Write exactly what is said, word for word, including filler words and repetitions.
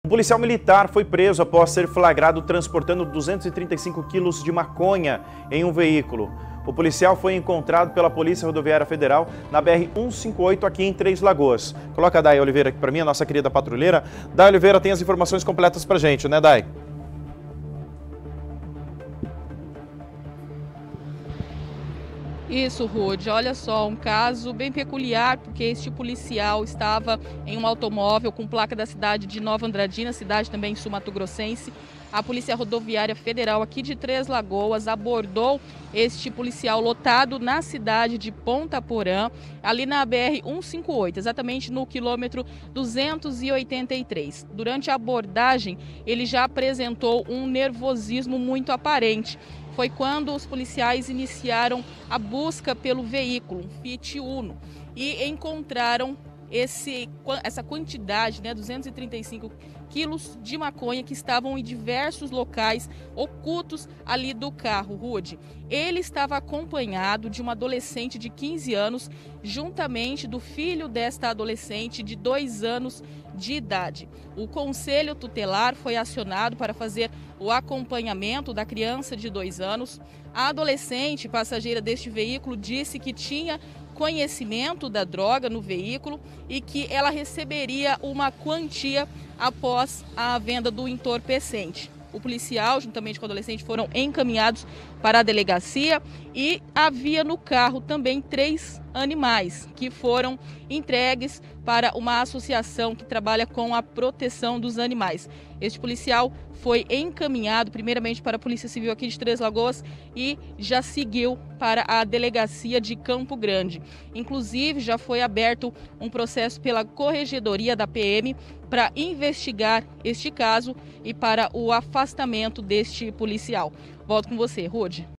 Um policial militar foi preso após ser flagrado transportando duzentos e trinta e cinco quilos de maconha em um veículo. O policial foi encontrado pela Polícia Rodoviária Federal na B R cento e cinquenta e oito aqui em Três Lagoas. Coloca a Day Oliveira aqui para mim, a nossa querida patrulheira. Day Oliveira tem as informações completas para a gente, né, Day? Isso, Rude. Olha só, um caso bem peculiar, porque este policial estava em um automóvel com placa da cidade de Nova Andradina, cidade também sul-mato-grossense. A Polícia Rodoviária Federal aqui de Três Lagoas abordou este policial lotado na cidade de Ponta Porã, ali na B R cento e cinquenta e oito, exatamente no quilômetro duzentos e oitenta e três. Durante a abordagem, ele já apresentou um nervosismo muito aparente. Foi quando os policiais iniciaram a busca pelo veículo, um Fiat Uno, e encontraram esse, essa quantidade, né, duzentos e trinta e cinco quilos de maconha que estavam em diversos locais ocultos ali do carro, Rude. Ele estava acompanhado de uma adolescente de quinze anos, juntamente do filho desta adolescente de dois anos de idade. O Conselho Tutelar foi acionado para fazer o acompanhamento da criança de dois anos. A adolescente passageira deste veículo disse que tinha conhecimento da droga no veículo e que ela receberia uma quantia após a venda do entorpecente. O policial, juntamente com o adolescente, foram encaminhados para a delegacia e havia no carro também três animais que foram entregues para uma associação que trabalha com a proteção dos animais. Este policial foi encaminhado primeiramente para a Polícia Civil aqui de Três Lagoas e já seguiu para a delegacia de Campo Grande. Inclusive, já foi aberto um processo pela Corregedoria da P M para investigar este caso e para o afastamento deste policial. Volto com você, Rude.